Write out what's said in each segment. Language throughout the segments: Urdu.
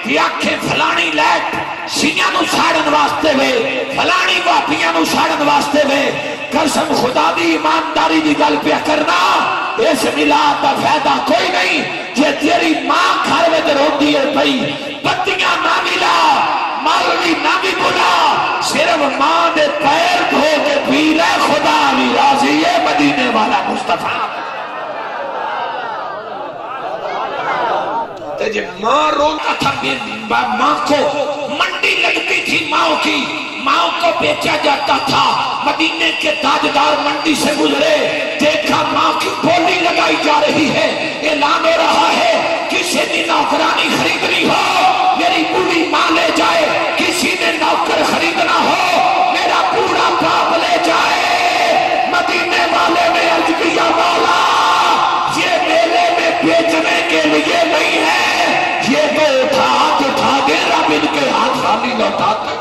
تی آنکھیں فلانی لیٹ شیعہ نو ساڑن واسطے وے فلانی واپیاں نو ساڑن واسطے وے قسم خدا دی ایمانداری دی گل پہ کرنا اس ملاد دا فائدہ کوئی نہیں جے تیری ماں گھر میں روتی ہے پئی پتیاں نہ ملا مولوی نہ بھی بلا صرف ماں دے پیر دھو کے پی لے خدا بھی راضی ہے مدینے والا مصطفیٰ جب ماں روتا تھا ماں کو منڈی لگتی تھی ماں کی ماں کو بیچا جاتا تھا مدینے کے تاجدار منڈی سے گزرے دیکھا ماں کی بولی لگائی جا رہی ہے اعلان ہو رہا ہے کسی نے نوکرانی خریدنی ہو میری بوڑھی ماں لے جائے کسی نے نوکر خریدنا ہو میرا بوڑھا باپ لے جائے مدینے والے نے عرض کیا مولا یہ میلے میں بیچنے کے لیے نہیں ہے یہ تو ہاتھ اٹھا دے رب ان کے ہاتھ خالی لوٹا دے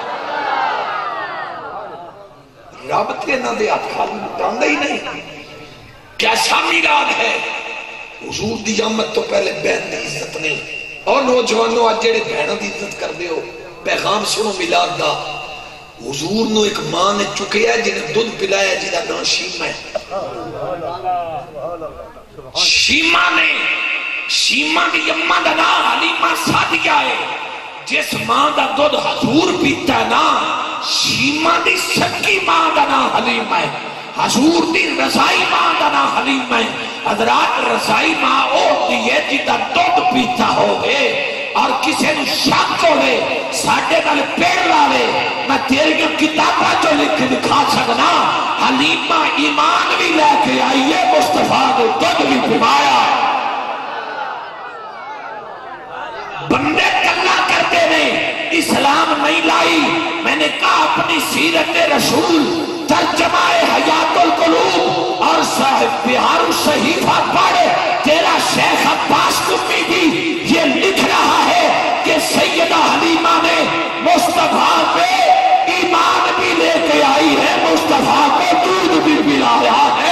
رب تے نہ دے ہاتھ خالی لوٹاندے ہی نہیں کیسا میلاد ہے حضور دی آمد تو پہلے بہن دی عزت نہیں اور نوجوانوں آج جڑے بہنوں دی عزت کر دے ہو پیغام سنو میلاد دا حضور نو ایک ماں نے چکے ہے جنہیں دودھ پلایا جنہا نام شیمہ ہے شیمہ دی اممہ دا نا حلیمہ صادقہ ہے جس ماں دا دودھ حضور پیتا ہے نا شیمہ دی سکی ماں دا نا حلیمہ ہے حضور دی رضائی ماں دا نا حلیمہ ہے حضرات رضائی ماں ہوتی ہے جتا دودھ پیتا ہوئے اور کسی نے شک ہوئے ساڑھے نال پیڑ لالے میں تیرے کتابہ جو لکھ دکھا سکنا حلیمہ ایمان بھی لے کے آئیے مصطفیٰ نے دودھ بھی پھمایا بندے کلہ کرتے نے اسلام نہیں لائی میں نے کہا اپنی سیرت رسول ترجمہ حیات القلوب اور صاحب بہار الصحیفہ پڑھ تیرا شیخ عباس قمی بھی یہ لکھ رہا ہے کہ سیدہ حلیمہ نے مصطفیٰ پہ ایمان بھی لے کے آئی ہے مصطفیٰ کو دودھ بھی پلایا ہے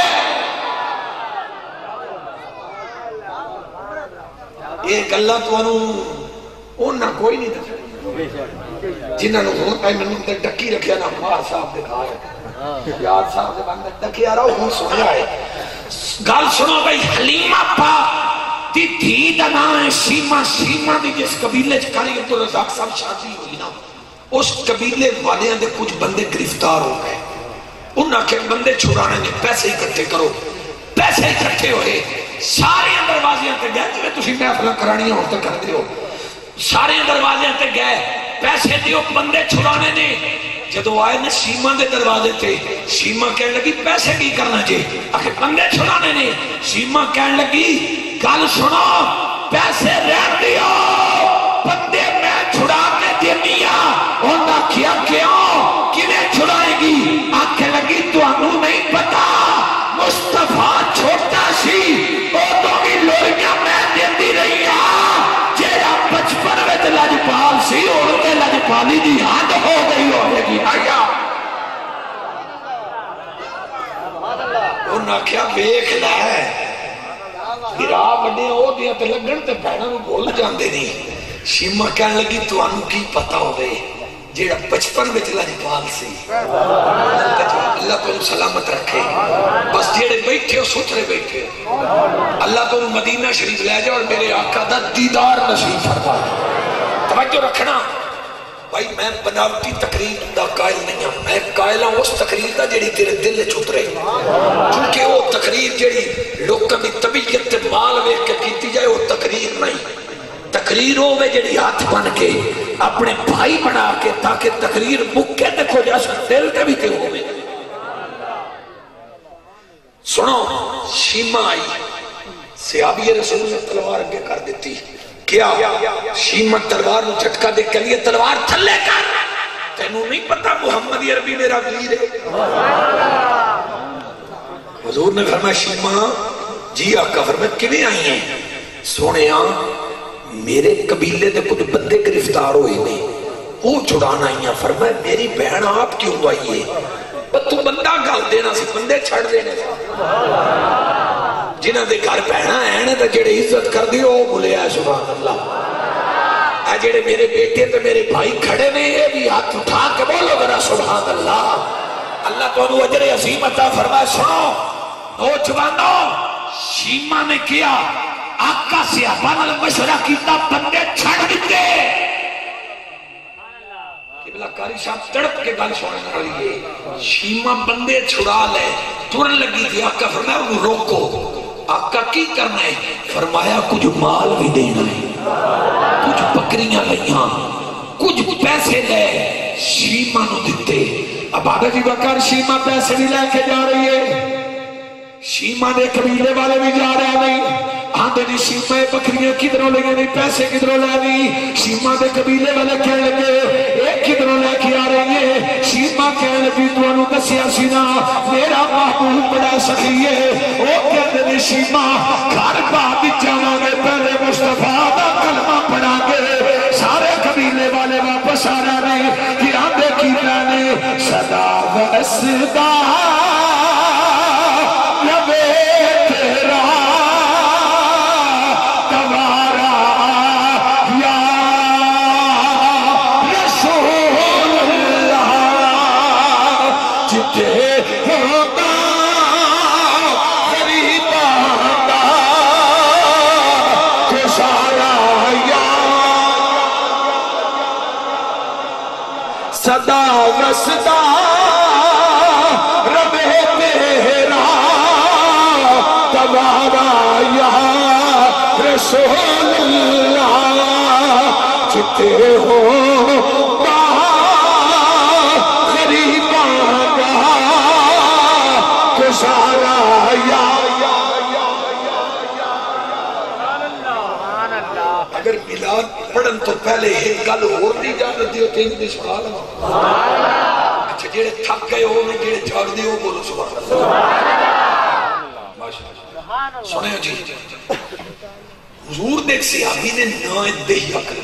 ایک اللہ تو انہاں کوئی نہیں دکھا جنہاں نے ہوتا ہے میں نے ڈکی رکھیا نا مار صاحب دکھا ہے یاد صاحب دے بندے ڈکی آ رہا ہوں سنیا ہے گال سنو بھئی حلیمہ پاک دی دھی دا نام ہے شیمہ شیمہ دی جس قبیلے چکاری تو رزاق صاحب شادی ہوئی نا اس قبیلے والیاں دے کچھ بندے گرفتار ہو گئے انہاں کے بندے چھڑانے نے پیسے اکٹھے کرو پیسے اکٹھے ہوئے سارے دروازیاں تے گئے جنہیں تسی محفلہ کرانی ہوتا کر دیو سارے دروازیاں تے گئے پیسے دیو بندے چھڑانے نے جدو آئے نے شیمہ دے دروازے تے شیمہ کہنے لگی پیسے کی کرنا جے آخر بندے چھڑانے نے شیمہ کہنے لگی گل سنو پیسے رہ دیو بندے میں چھڑا کے دینیا انہاں کیا کیوں کنہیں چھڑائے گی آنکھیں لگی تو انہوں نہیں پتا مصطفیٰ چھوٹا سی او تو بھی لوریاں میں دیندی رہی جیڑا بچپن میں لجپال سی اور کے لجپالی دی حد ہو گئی ہوئے گی آیا انہاں کیا بیک لائے گرا بڑے ہو دیا تے لگن تے بہنوں نو بول جاندے نہیں شیمہ کہنے لگی تو انہوں کی پتا ہوئے جیڑا بچپن میں لجپال سی اللہ تو سلامت رکھے بس جیڑے بیٹھے ہو ستھرے بیٹھے اللہ تو مدینہ شریف لے جائے اور میرے آقا دا دیدار نصیب فرما توجہ رکھنا بھائی میں بناوٹی تقریر دا قائل نہیں ہوں میں قائل ہوں اس تقریر دا جیڑی تیرے دل لے چھت رہے چونکہ وہ تقریر جیڑی لوگوں کی طبیعت مال ویکھ کے کیتی جائے وہ تقریر نہیں تقریر ہوئے جڑی ہاتھ بن کے اپنے بھائی بنا کے تاکہ تقریر مکے دیکھو جیسا دل کے بھی تے ہوئے سنو شیمہ آئی صحابی رسول نے تلوار اگے کر دیتی کیا شیمہ تلوار نو جھٹکا دے کے لیے تلوار تھلے کر تینوں نہیں پتا محمد عربی میرا ویر ہے حضور نے فرمایا شیمہ جی آقا فرمایا کیویں آئی ہیں سونے میرے قبیلے دے کچھ بندے گرفتار ہوئے نے وہ چھڑانا آئیاں فرمایا میری بہن آپ کیوں آئی ہے تو بندہ گل دینا سی بندے چھڑ دینے جنہ دے گھر بہنا ہے نا تو جڑے عزت کر دی وہ بھولے آئے سبحان اللہ جڑے میرے بیٹے تے میرے بھائی کھڑے نے یہ بھی ہاتھ اٹھا کے بولو ذرا سبحان اللہ. اللہ تو انہوں اجر عظیم عطا فرمائے. سنو نوجوانوں، شیما نے کیا آقا صحابہ نال مشورہ کیتا، بندے چھڑ دیتے. قبلہ کاری صاحب تڑپ کے گل سننے والی ہے. شیما بندے چھڑا لے، ترن لگی تھی. آقا فرمایا انہوں روکو. آقا کی کرنا ہے؟ فرمایا کچھ مال بھی دینا ہے، کچھ بکریاں لیاں، کچھ پیسے لے. شیما نو دیتے. اب آدھا جی بکر شیما پیسے بھی لے کے جا رہی ہے. شیما نے قبیلے والے بھی جا رہے نہیں. آدھے جی شیما بکریاں کدھروں لے نہیں، پیسے کدھروں لے نہیں. شیما دے قبیلے والے کہنے لگے ایک کدھروں لے کے آ رہی ہے. شیما کہنے لگی تو انہوں دسیا سی نا میرا محبوب بڑا سخی ہے. وہ کہتے ہیں شیما گھر بعد جانا گے پہلے مصطفیٰ دا کلمہ پڑھا کے سارے قبیلے والے واپس آ رہے ہیں کہ آدھے کی رہنے صدا وسدا لبے تیرا دوارا یا رسول اللہ جتے ہوگا غریبان دا گزارا یا صدا وسدا ربے تیرا دوارا یا رسول اللہ جتے ہو غریبان کا گزارا یا. اگر میلاد پڑھن تو پہلے ایک گل اور نہیں جانتی ہو تین دی سوال. اچھا جڑے تھک گئے ہو نے جڑے جاگ دی ہو بولو سبحان اللہ. ماشاءاللہ. سنیں جی حضور دیکھ صحابی نے نائے دہیا کر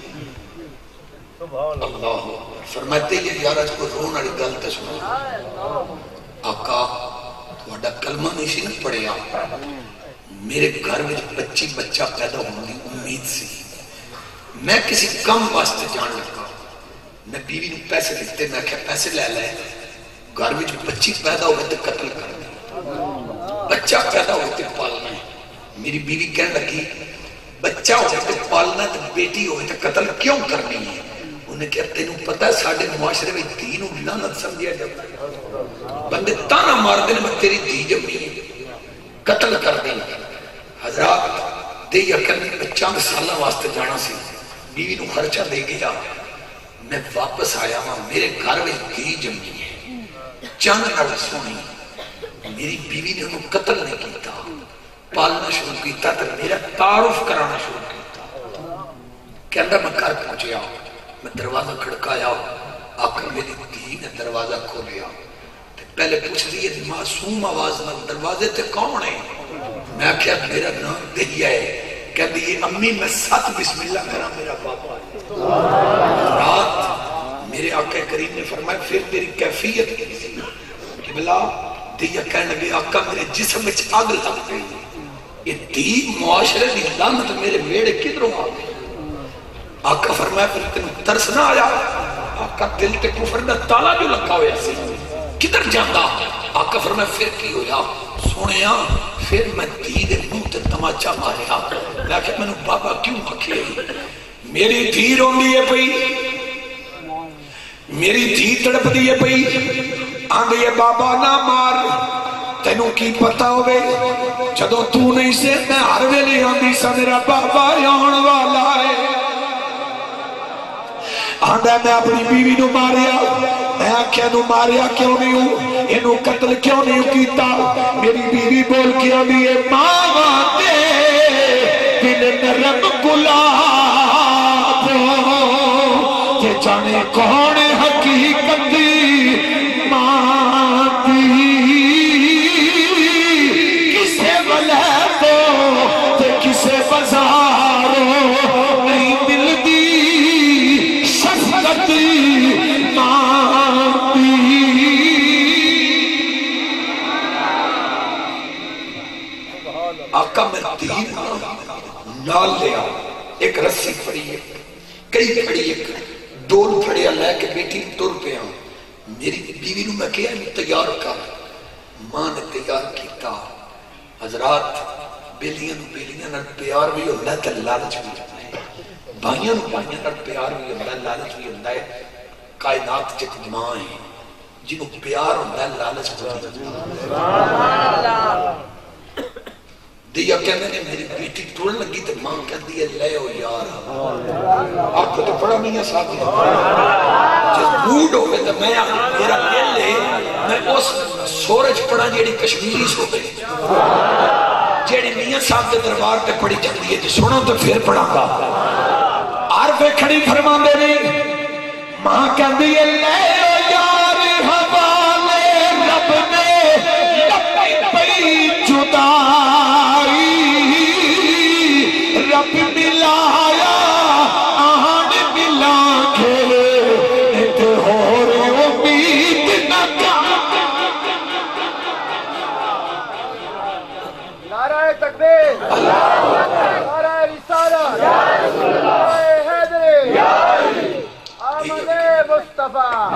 اللہ فرماتے ہیں یار آج کو رون آڑی گل تے سنا. آقا تھوڑا کلمہ نہیں سی نہ پڑھے. میرے گھر میں بچی بچہ پیدا ہونے کی امید سی. میں کسی کم واسطے جان لگا. میں بیوی نے پیسے دیتے. میں کہا پیسے لے لے گھر میں جو بچی پیدا ہوئے تو قتل کر دیں. بچہ پیدا ہوئے تو پالنا ہے. میری بیوی کہنے لگی بچہ ہوئے تو پالنا تو بیٹی ہوئے تو قتل کیوں کرنی ہے؟ انہیں کہا تینوں پتہ ہے ساڑھے معاشرے میں دین و لعنت سمجھیا جاتا ہے. بندے تانا مار دیں میں تیری دی جمی قتل کر دیں. حضرات دے یا کرنے میں چند سالہ واسطے جانا سی. بیوی نو خرچہ دے گیا. میں واپس آیا ہاں میرے گھر میں دی جمی ہے چند نڑ سونی. میری بیوی نے انہوں قتل نہیں کیتا پالنا شروع کیتا تو میرا تعارف کرانا شروع کیتا. کہندہ میں گھر پہنچیا. میں دروازہ کھڑکایا. آقا میری دی نے دروازہ کھولیا. پہلے پوچھ لیے معصوم آواز میں دروازے تے کون ہے؟ میں کہا میرا نام دہیا ہے. کہتے یہ امی میں 7 بسم اللہ کرا میرا بابا ہے. رات میرے آقا کریم نے فرمایا پھر تیری کیفیت کی سی کہ بلا دہیا کہنے لگے آقا میرے جسم میں آگ لگ گئی. یہ دی معاشرے دی لعنت میرے میڑے کدھروں آ گئی. آقا فرمایا پھر تینوں ترس نہ آیا؟ آقا دل تے کفر دا تالا جو لگا ہویا سی کدھر جاندہ؟ آقا فرمایا پھر کی ہویا؟ سنیا پھر میں دی دے منہ تے تماچا ماریا. لیکن میں نے بابا کیوں آکھے میری دھی رون دیئے پئی میری دھی تڑپ دیئے پئی آندھے بابا نہ مار تینوں کی پتہ ہوئے جدوں تو نہیں سے میں ہر ویلے آندھی سا میرا بابا یون والا ہے. آندھا میں اپنی بیوی نو ماریا. میں آکھیا نو ماریا کیوں نہیں ہوں انہوں قتل کیوں نہیں کیتا؟ میری بیوی بول کے آندھی ہے ماں دے دل نرم گلاب تے جانے کون حقیقت ماں دی کسے ولے تو تے کسے بازاروں نہیں دل دی شفقت ماں دی. آقا میں دین نال لیا ایک رسی پڑی ہے کئی پڑی ایک ڈول پھڑیا لے کے بیٹی ٹر پیا میری بیوی نو میں کہا میں تیار کر ماں نے تیار کیتا حضرات بیلیاں نر پیار بھی ہوتا ہے تے لالچ بھی ہوتا ہے بھائیاں نر پیار بھی ہوتا ہے لالچ بھی ہوتا ہے کائنات چک ماں ہے جنہوں پیار ہوتا ہے لالچ بھی ہوتا ہے دیا کہنے نے میری بیٹی ٹوڑ لگی تے ماں کہہ دیا لے ہو یار آپ کو تو پڑا نہیں ہے ساتھ جس موڈ ہوئے تو میں میرا دل لے میں اس سورج پڑا جیڑی کشمیری سو گئے جیڑی میاں صاحب کے دربار پہ پڑی جاتی ہے جو سنو تو پھر پڑھا گا عرفے کھڑی فرما دے نہیں ماں کہہ دیا لے ہو یار حوالے رب نے لپی پئی جدا رب ملایا آہن ملا کے ایک اور امید نہ نعرہ تکبیر نعرہ رسالہ نعرہ حیدری آمد مصطفیٰ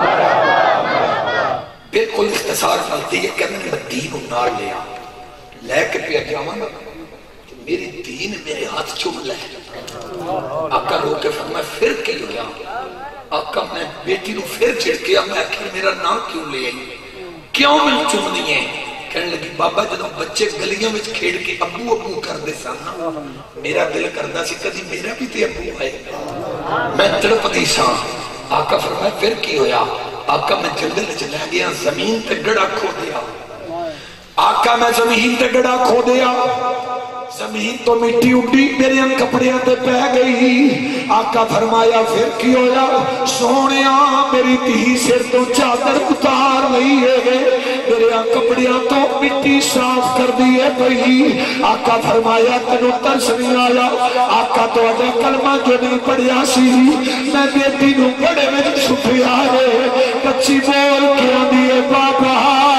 بالکل اختصار فلتی ہے کہ میں دین انار لیا لے کے پیا جاوانا میری دین میرے ہاتھ چھوڑ لے آقا رو کے فرمایا پھر کی ہویا آقا میں بیٹی نو پھر چھڑ کیا میں آخر میرا نام کیوں لے آئی کیوں میں چومنی ہے کہنے لگی بابا جدو بچے گلیاں میں کھیڑ کے ابو ابو کر دے سانا میرا دل کردہ سی کدی میرا بھی تے ابو ہے میں تڑپتی سا آقا فرمایا پھر کی ہویا آقا میں جنگل چلا گیا زمین تے گڑا کھو دیا آقا میں زمین تے گڑا کھو دیا زمین تو مٹی اڈی میرے کپڑیاں تے پہ گئی آقا فرمایا پھر کی ہویا سونیا میری تھی سر تو چادر اتار لئی ہے میرے کپڑیاں تو مٹی صاف کر دیے پئی آقا فرمایا تینوں ترس نہیں آیا آقا تو اڈا کلمہ جو نہیں پڑھیا سی میں بیٹی نو بڑے میں چھپیا ہے بچی بول کے آدھی بابا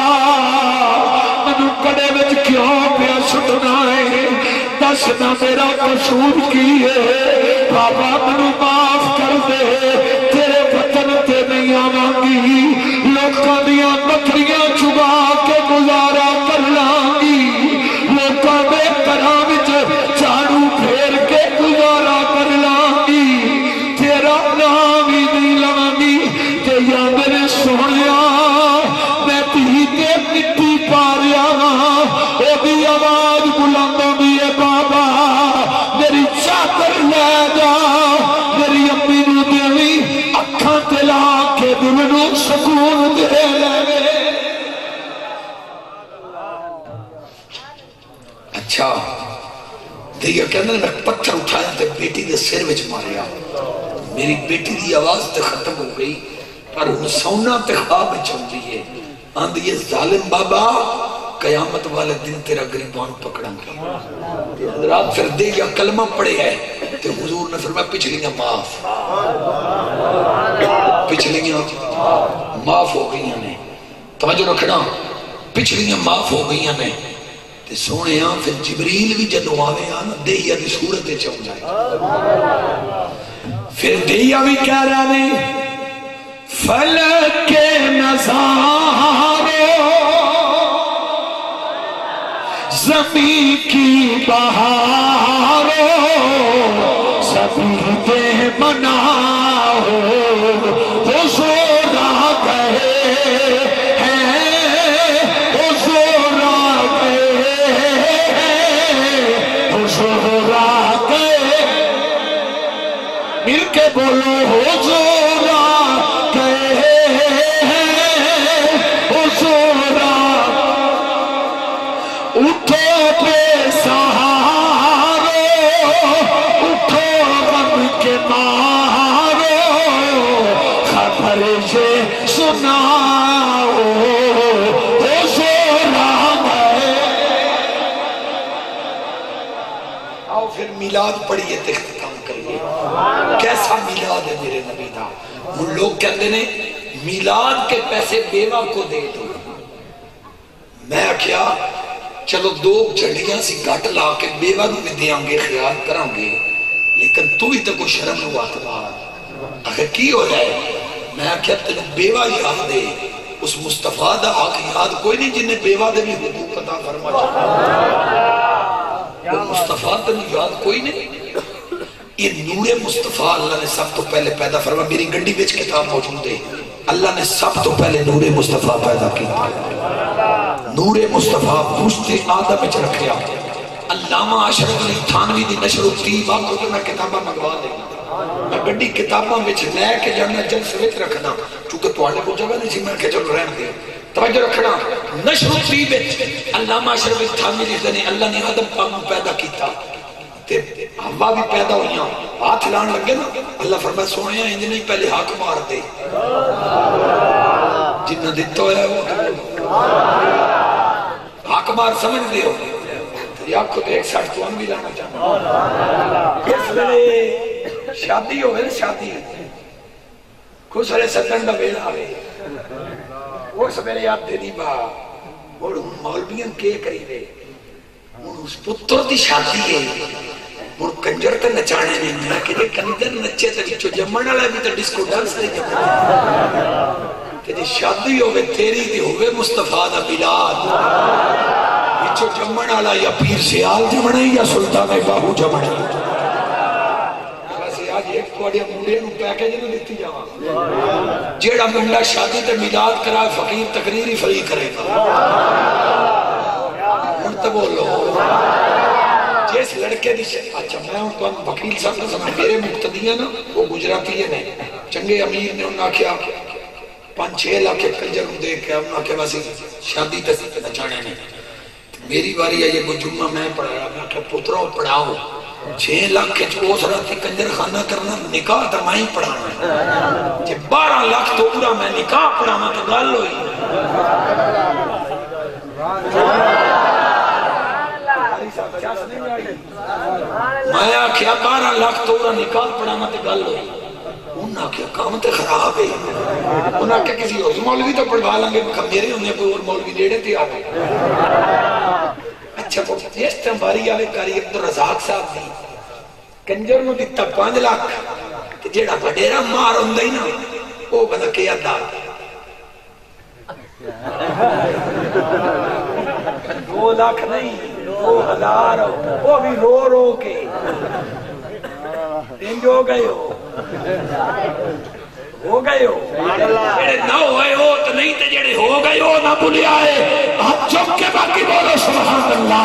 منو کڑے میں کیوں پیا سٹنا ہے دسنا میرا قصور کی ہے بابا منو معاف کر دے تیرے وطن تے نہیں آوانگی لوکاں دیاں بکریاں چگا کے گزارا کر لانگی لوکاں دے گھراں وچ جھاڑو پھیر کے گزارا کر لانگی تیرا نام ہی نہیں لوانگی تے یا میرے سونیا میں تھی تے مٹی پا رہا او دی آواز بلند ہوندی ہے بابا میری چادر لے جا میری امی نو دیوی اکھاں تے لا کے دل نو سکون دے لے اچھا دیا کہنے میں پتھر اٹھایا تے بیٹی دے سر وچ ماریا میری بیٹی دی آواز تے ختم ہو گئی پر ہن سونا تے خواب وچ ہوندی ہے آندھی ہے ظالم بابا قیامت والے دن تیرا گریبان پکڑاں گے حضرات پھر دے یا کلمہ پڑے ہے تو حضور نے فرمایا پچھلیاں معاف پچھلیاں معاف ہو گئی ہیں توجہ رکھنا پچھلیاں معاف ہو گئی ہیں تے سونے ہاں پھر جبریل بھی جدو آوے آنا دہیا دی صورت چاہوں جائے پھر دہیا بھی کہہ رہا نہیں فلک کے نظارے زمین کی بہاروں سبھی دے منا ہو حضور آ گئے ہیں حضور آ گئے ہیں حضور آ گئے مل کے بولو حضور آ گئے ہیں حضور اٹھو بے سہارو اٹھو غم کے مارو خبر یہ سناؤ حضور آ گئے آؤ پھر میلاد پڑھیے تے ختم کریے کیسا میلاد ہے میرے نبی دا وہ لوگ کہتے ہیں میلاد کے پیسے بیوہ کو دے دو میں کیا چلو دو جھڑیاں سی گھٹ لا کے بیوہ بھی دیاں گے خیال کریں گے لیکن تو ہی تو کوئی شرم نو بات بات آخر کی ہو جائے میں کیا تینوں بیوہ یاد دے اس مصطفیٰ دا حق یاد کوئی نہیں جنہیں بیوہ دے بھی حقوق عطا فرما چاہتا وہ مصطفیٰ تینوں یاد کوئی نہیں یہ نور مصطفیٰ اللہ نے سب تو پہلے پیدا فرما میری گنڈی بیچ کتاب موجود ہے اللہ نے سب تو پہلے نور مصطفیٰ پیدا کیا نور مصطفیٰ پوچھتے آدم میں رکھیا علامہ اشرف علی تھانوی دی نشر الطیب آپ کو میں کتابہ منگوا دیں میں گنڈی کتابہ میں لے کے جانا جلسے وچ رکھنا چونکہ تو آنے کو جگہ نہیں سی میں کہ چلو رہن دے توجہ رکھنا نشر الطیب علامہ اشرف علی تھانوی لکھتے ہیں اللہ نے آدم پاک پیدا کیتا ہوا بھی پیدا ہوئیاں ہاتھ لان لگے نا اللہ فرمائے سونے ہیں نہیں پہلے ہاتھ مار دے جنہ دیتا ہے وہ ہاتھ مار سمجھ دے ہو یا خود ایک ساتھ تو ہم بھی لانا چاہتا اس لئے شادی ہوئے شادی خوش سرے ستن دا بیل آوے وہ سمیرے یاد دینی با اور مولویاں کے قریبے اس پتر دی شادی ہے اور کنجر تے نچانے نہیں میں کہ کنجر نچے تے وچوں جمن والا بھی تے ڈسکو ڈانس تے جمن تے جے شادی ہوے تیری تے ہوے مصطفیٰ دا میلاد وچوں جمن والا یا پیر سیال جمنے یا سلطان باہو جمنے ویسے آج ایک کوڑے منڈے نو پیکیج نو دتی جاواں جیڑا منڈا شادی تے میلاد کرا فقیر تقریری فری کرے گا تو بولو جس لڑکے دی اچھا میں ہوں تو وکیل صاحب کا سمجھ میرے مقتدی ہیں نا وہ گجراتی ہیں چنگے امیر نے انہوں نے کیا 5-6 لاکھ کنجر دے کے انہوں نے کیا ویسے شادی تے نچانے نے میری باری ہے یہ جمعہ میں پڑھا رہا میں کہ پتروں پڑھاؤ 6 لاکھ کے چوس راتی کنجر خانہ کرنا نکاح تو میں ہی پڑھانا جب 12 لاکھ تو پورا میں نکاح پڑھانا تو گال ہوئی میں آکھیا 12 لاکھ تو پورا نکاح پڑھانا تو گال ہوئی انہاں کیا کام تے خراب ہے انہاں کیا کسی اور مولوی تو پڑھوا لیں گے میرے انہیں کوئی اور مولوی نیڑے تے آگے اچھا تو جس طرح باری آوے کاری عبدالرزاق صاحب دی کنجر نو دیتا 5 لاکھ جیڑا بڑیرا مار ہوندہ ہی نا وہ بنا کیا دار 2 لاکھ نہیں 2000 وہ بھی رو رو کے تین جو گئے ہو گئے ہو جیڑے نہ ہوئے ہو تو نہیں تے جیڑے ہو گئے ہو نہ بھولے آئے ہاتھ چک کے باقی بولو سبحان اللہ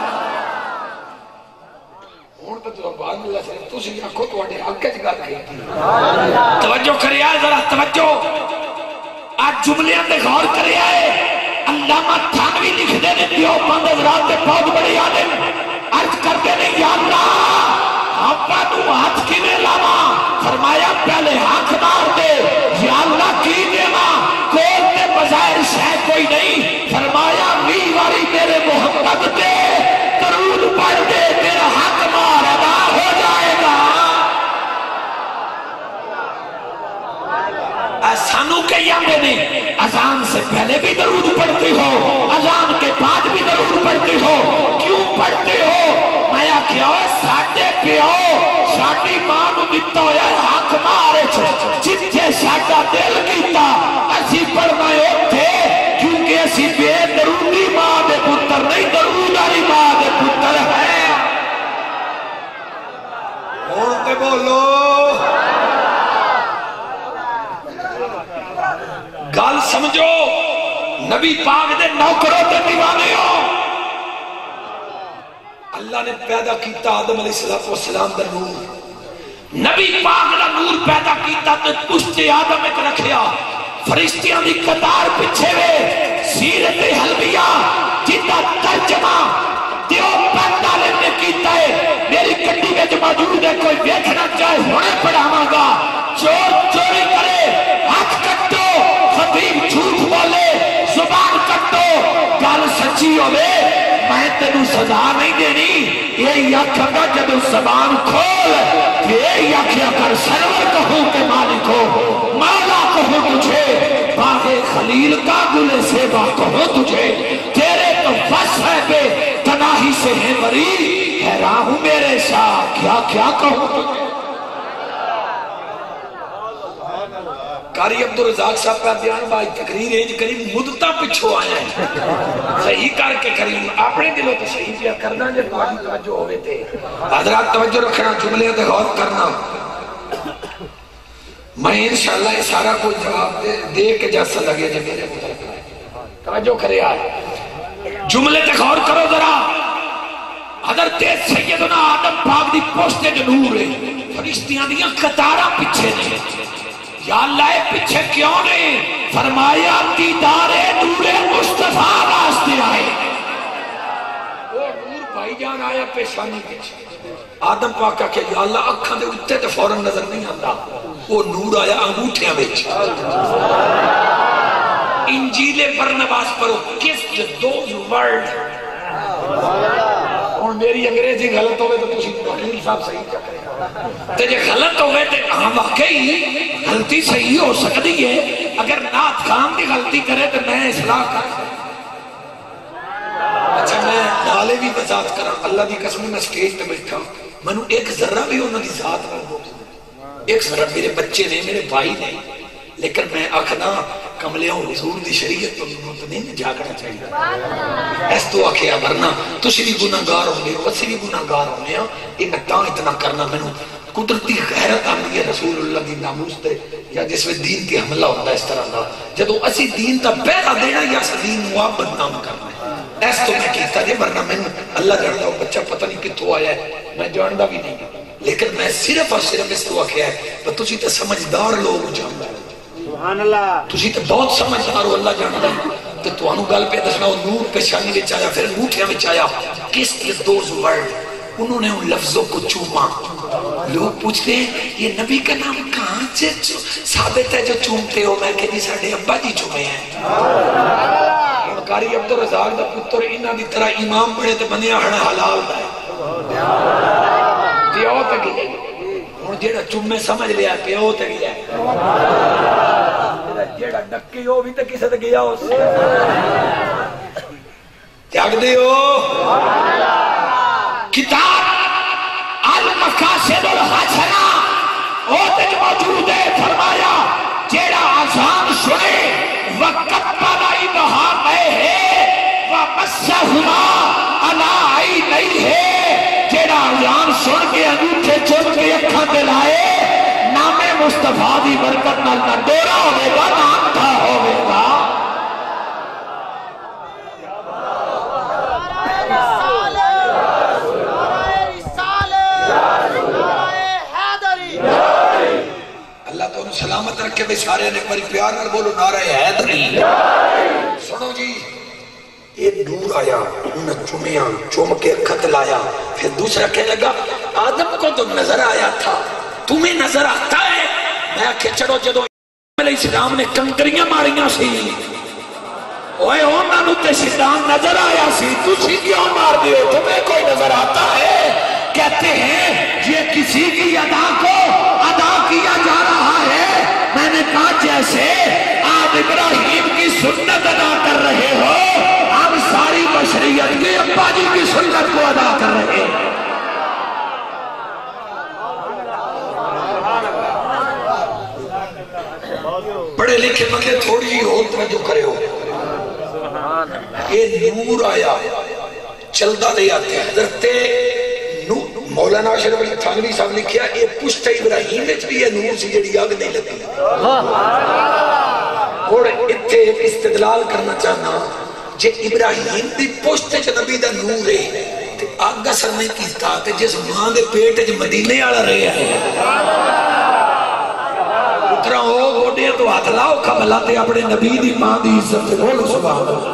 ہون تو سبحان اللہ سے تو سی آنکھو تو آنے آنکھ جگہ گئی توجہ کرے آئے ذرا توجہ آج جملیاں دے غور کرے آئے علامہ تھانوی لکھ دے نے دیو بند حضرات دے بہت بڑی عالم عرض کر دے نے یا اللہ ابا تو ہاتھ کی میں لاما فرمایا پہلے ہاتھ مار دے یا اللہ کی دیما کول میں بظاہر شہ کوئی نہیں فرمایا میواری میرے محمد دے درود پڑھ دے میرا حق مار ادا ہو جائے گا سانو کے یادے نے اذان سے پہلے بھی درود پڑھتی ہو اذان کے بعد بھی درود پڑھتی ہو کیوں پڑھتے ہو میں کیا ساٹے پیو ساٹی ماں نو دتا ہویا حق مارے جتھے ساٹا دل کیتا اسی پڑھنا تھے کیونکہ اسی بے درودی ماں دے پتر نہیں درود والی ماں دے پتر ہے بولتے بولو گال سمجھو نبی پاک دے نوکروں تے دیوانے ہو اللہ نے پیدا کیتا آدم علیہ السلام دا نور نبی پاک دا نور پیدا کیتا تو پشتے آدم ایک رکھیا فرشتیاں دی قطار پچھے وے سیرت حلبیہ جتا ترجمہ دیو پندالے نے کیتا ہے میری کٹی میں جو موجود ہے کوئی دیکھنا چاہے ہونے پڑھاواں گا چور چوری کرے ہاتھ کٹو خطیب جھوٹ بولے زبان کٹو گل سچی ہوئے میں تینو سزا نہیں دینی یہ یاکھا گا جب زبان کھول یہ یاکھا کر سرور کہوں کہ مالک ہو مولا کہوں تجھے باغ خلیل کا گلے سیبا کہوں تجھے تیرے تو بس ہے بے تناہی سے ہے مری حیران ہوں میرے شاہ کیا کیا کہوں تجھے قاری عبدالرزاق صاحب کا بیان بائی تقریر ایج کریم مدتہ پچھو آیا ہے صحیح کر کے کریم اپنے دلوں تو صحیح کیا کرنا جب تمہاری توجہ ہوئے تھے حضرات توجہ رکھنا جملے تے غور کرنا میں انشاءاللہ یہ سارا کوئی جواب دے کے جیسا لگے جب میرے مطلب توجہ کرے آئے جملے تے غور کرو ذرا حضرت سیدنا آدم پاک دی پوستے جو نور ہے فرشتیاں دیاں قطارہ پیچھے نے یا اللہ پیچھے کیوں نہیں فرمایا دیدار نور مصطفیٰ واسطے آئے وہ نور بھائی جان آیا پیشانی پیچھے آدم پاک کہ یا اللہ اکھاں دے اتے تے فوراں نظر نہیں آتا وہ نور آیا انگوٹھیاں بیچ انجیل برنباس پڑھو kissed those words اور میری انگریزی غلط ہوئے تو تسی وکیل صاحب صحیح چکرے تو یہ غلط ہوئے تو ہاں واقعی غلطی صحیح ہو سکتی ہے اگر نات خان دی غلطی کرے تو میں اصلاح کر اچھا میں نالے بھی بذات کرا اللہ دی قسم میں سٹیج پہ بیٹھا میں نے ایک ذرہ بھی انہوں دی ذات کر دو ایک ذرہ میرے بچے نے میرے بھائی نے لیکن میں آکھنا کملیوں حضور دی شریعت تو نہیں جاگنا چاہیے اس تو آکھیا ورنہ تسی بھی گناہگار ہونے وسی بھی گناہگار ہونے یہ نتاں اتنا کرنا میں نے قدرتی غیرت آمدی ہے رسول اللہ دی ناموس تے یا جس میں دین کی حملہ ہوتا ہے اس طرح دا جدو اسی دین تا پہلا دینا یا اس دین مواب بدنام کرنا ہے اس تو میں کیتا دے ورنہ میں اللہ جاندہ وہ بچہ پتہ نہیں کتوں آیا ہے میں جاندہ بھی نہیں لیکن میں صرف اور صرف اس تو آکھیا ہے تو تسی تے سمجھدار لوگ جاندہ ہے تسی تے بہت سمجھدار ہو اللہ جاندہ ہے تو تو انہوں گل پہ دسنا وہ نور پیشانی بچ آیا پھر انگوٹھیاں بچ آیا کس کس دوز ورڈ انہوں نے ان لفظوں کو چوما لوگ پوچھتے ہیں یہ نبی کا نام کہاں سے ثابت ہے جو چومتے ہو میں کہ جی ساڑھے ابا جی چومے ہیں قاری عبدالرزاق دا پتر انہاں دی طرح امام پڑھے تے بنیا ہڑا حلال دا ہے پیو تک گیا اور جیڑا چومے سمجھ لیا پیو تک گیا جیڑا ڈکی ہو بھی تک کسے تک گیا ہو تیاگ دے ہو کتاب المقاصد الحسنہ وہ تک موجود ہے فرمایا جیڑا آزان سنے وقت پالائی بہا میں ہے ومسہما علائی نہیں ہے جیڑا آزان سن کے انگوٹھے چوم کے اکھاں دلائے نام مصطفیٰ دی برکت نال نہ ڈورا ہوئے گا نہ انتھا ہوئے گا سلامت رکھے بے سارے نے بڑی پیار نال بولو نعرہ حیدری سنو جی یہ نور آیا انہیں چومیا چوم کے خط لایا پھر دوسرا کہنے لگا آدم کو تو نظر آیا تھا تمہیں نظر آتا ہے میں کہ چلو جدو علیہ السلام نے کنکریاں ماریاں سی اوہ اونا نوتے شیطان نظر آیا سی تجھی کیوں مار دیو تمہیں کوئی نظر آتا ہے کہتے ہیں یہ کسی کی ادا کو ادا کیا جا رہا ہے میں نے کہا جیسے آپ ابراہیم کی سنت ادا کر رہے ہو آپ ساری بشریت کے ابا جی کی سنت کو ادا کر رہے ہیں بڑے لکھے بندے تھوڑی ہی ہو توجہ کرے ہو یہ نور آیا چلتا لے آتے ہیں حضرت مولانا شرف علی تھانوی صاحب لکھیا یہ پشت ابراہیم وچ بھی یہ نور سی جڑی آگ نہیں لگی اور اتھے ایک استدلال کرنا چاہنا جے ابراہیم دی پشت چ نبی دا نور ہے تے آگ اثر نہیں کیتا تے جس ماں دے پیٹ وچ مدینے والا رہیا ہے اترا ہو گوڈے تو ہاتھ لاؤ کھبلا تے اپنے نبی دی ماں دی عزت بولو سبحان اللہ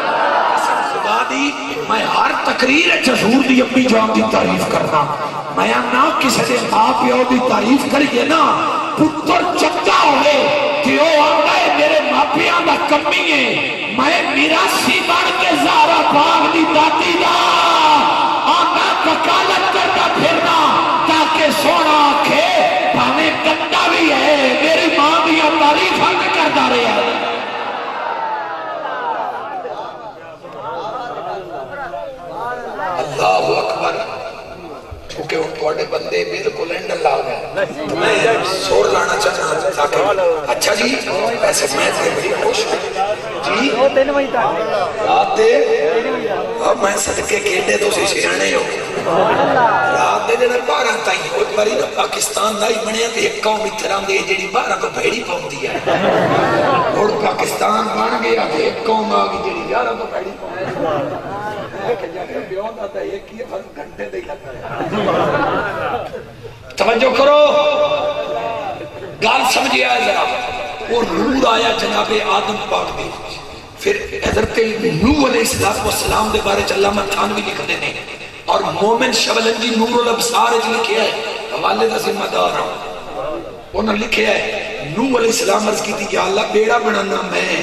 میں ہر تقریر حضور دی اپنی جان دی تعریف کرنا میں نہ کسی دے ماں پیو دی تعریف کریے نا پتر چکا ہوئے کہ وہ آتا ہے میرے ماں پیوں دا کمی ہے میں میراثی بن کے زہرا پاک دی دادی دا آنا وکالت کرتا پھرنا تاکہ سونا آکھے پانے گندا بھی ہے میری ماں دی تعریف ہم کرتا رہے ہیں اللہ اکبر چونکہ ان توڑے بندے بالکل اینڈ اللہ گئے سور لانا چاہنا صدقہ کرو. اچھا جی ایسے میں سے بڑی خوش جی رات دے اب میں صدقے کھیلے تو سے شیانے ہو رات دے جنر 12 تائیں کوئی باری نا پاکستان نائی بنے ہیں ایک قوم اترام دے جیڑی 12 کو بھیڑی پاؤں دیا ہے اور پاکستان بن گیا تو ایک قوم آگی جیڑی 11 کو بھیڑی پاؤں دیا ہے کہ جانے بیون آتا ہے ایک ہی فضل گھنٹے دے لگتا ہے. توجہ کرو گال سمجھے آئے ذرا وہ نور آیا جناب آدم پاک دے پھر حضرت نوح علیہ السلام دے بارے علامہ تھانوی لکھ دینے اور مومن شبلنجی نور الابصار جو لکھے ہے حوالے دا ذمہ دار ہوں انہوں نے لکھے ہے نوح علیہ السلام عرض کی تھی کہ اللہ بیڑا بنانا میں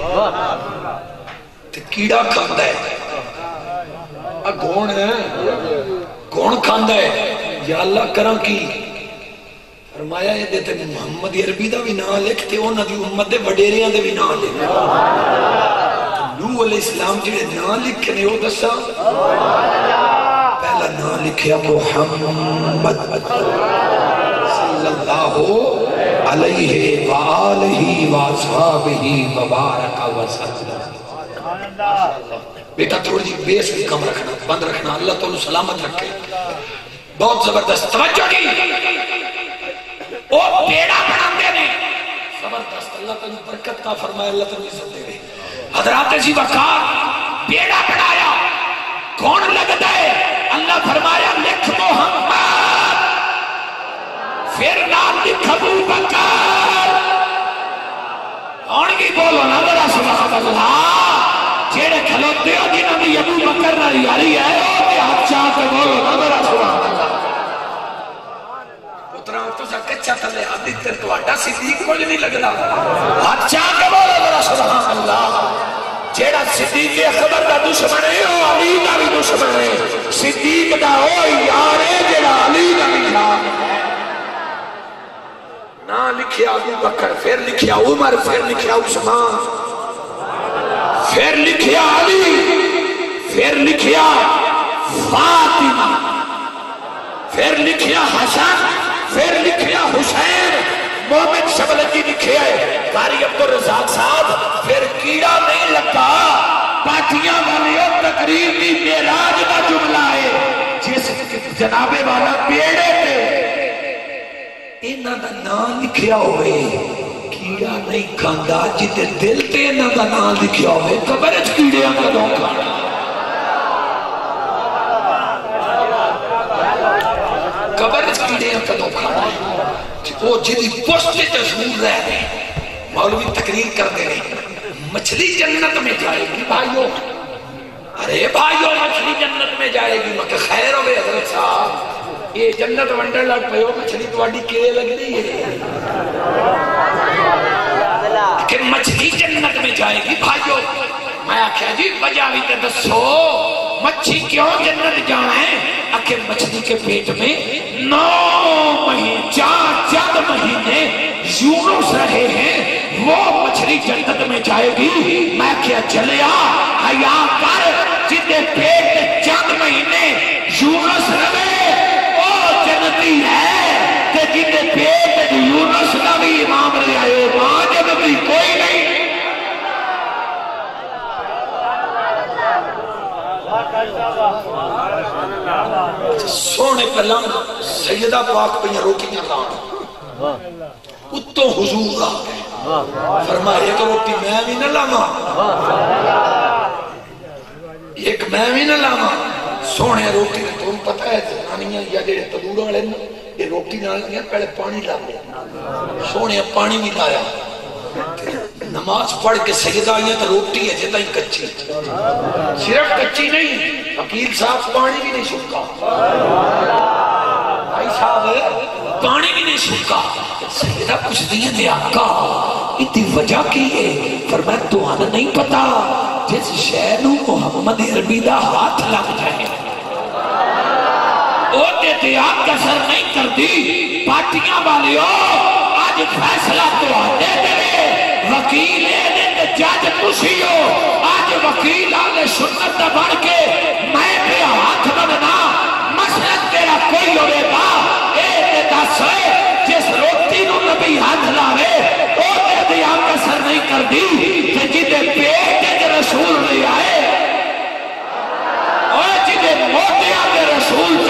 تو کیڑا کھاندہ ہے گھون ہے گھون کھاندہ ہے یا اللہ کرم کی فرمایا یہ دیتے محمد عربی دا بھی نام لکھتے ہو نہ دی امت دے وڈیریاں دے بھی نام لکھتے نوح علیہ السلام جڑے نام لکھنے ہو دسا پہلا نام لکھیا محمد صلی اللہ علیہ وآلہ وآصحابہ مبارک وسلم. بیٹا تھوڑی جی بیس بھی کم رکھنا بند رکھنا اللہ تعالیٰ سلامت رکھے. بہت زبردست توجہ کی او بیڑا بناندے نے زبردست اللہ تعالیٰ برکت کا فرمائے اللہ تعالیٰ عزت دے رہے. حضرات جی وقار بیڑا بنایا کون لگتا ہے اللہ فرمایا لکھ محمد پھر نام لکھ ابو بکر کون کی بولو نا ذرا سبحان اللہ جیڑے کھلوتے ہو جنہوں نے ابو بکر نہ یاری ہے وہ ہاتھ چاہ کے بولو نا ذرا سبحان اللہ پتران تو سا کچھا تھلے حدیث تر تو آٹا صدیق کچھ نہیں لگنا ہاتھ چاہ کے بولو ذرا سبحان اللہ جیڑا صدیق اکبر دا دشمن ہے وہ علی دا بھی دشمن ہے صدیق دا وہ یار ہے جیڑا علی دا بھی یار نہ لکھیا ابو بکر پھر لکھیا عمر پھر لکھیا عثمان پھر لکھیا علی پھر لکھیا فاطمہ پھر لکھیا حسن پھر لکھیا حسین مومن شبلنجی لکھے ہے قاری عبدالرزاق صاحب پھر کیڑا نہیں لگا پاٹیاں والی اور تقریر کی معراج کا جملہ ہے جس جناب والا بیڑے پہ انہاں دا نام لکھیا ہوئے کیڑا نہیں کھاندا جتے دل تے انہاں دا نام لکھیا ہوئے قبر وچ کیڑیاں کدوں کھانا قبر وچ کیڑیاں کدوں کھانا وہ جدی پشت تشہور رہ رہے مولوی تقریر کر دے رہے مچھلی جنت میں جائے گی بھائیو ارے بھائیو مچھلی جنت میں جائے گی مکہ خیر ہوئے حضرت صاحب یہ جنت ونڈر لگ پہ ہو مچھلی تواڈی کیلے لگ رہی ہے کہ مچھلی جنت میں جائے گی بھائیو میں آکھیا جی وجہ بھی تے دسو مچھی کیوں جنت جانا ہے کہ مچھلی کے پیٹ میں 9 مہینے 4 مہینے یونس رہے ہیں وہ مچھلی جنت میں جائے گی میں کیا چلیا حیا کر جتے پیٹ 4 مہینے یونس رہے وہ جنتی ہے کہ جتے پیٹ یونس کا بھی امام رہے آئے ماں جنتی کوئی نہیں سونے پہلا سیدہ پاک پہ روٹیاں لان اتوں حضور آ گئے فرمائے ایک روٹی میں بھی نہ لاما ایک میں بھی نہ لاما سونے روٹی نے تم پتہ ہے زنانیاں یا جڑے تدور والے یہ روٹی نہ لیا پہلے پانی لا لیا سونے پانی بھی لایا نماز پڑھ کے سجدہ آئیے تو روٹی ہے جتا ہی کچھی صرف کچی نہیں وکیل صاحب پانی بھی نہیں سکا بھائی صاحب پانی بھی نہیں سکا سجدہ کچھ دیا دے آقا اتنی وجہ کی ہے فرمایا تو آنا نہیں پتا جس شہر محمد عربی دا ہاتھ لگ جائے او دیتے آپ کا سر نہیں کر دی پارٹیاں والے ہو آج فیصلہ تو آتے دے وکیل جج خوشی ہو آج وکیل آلے سنت بڑھ کے میں بھی ہاتھ بننا مسلک تیرا کوئی ہوئے گا اے دس ہے جس روٹی نو نبی ہاتھ لاوے نہیں کر دی کہ جدے پیٹ کے رسول نہیں آئے اور جدے موٹیاں کے رسول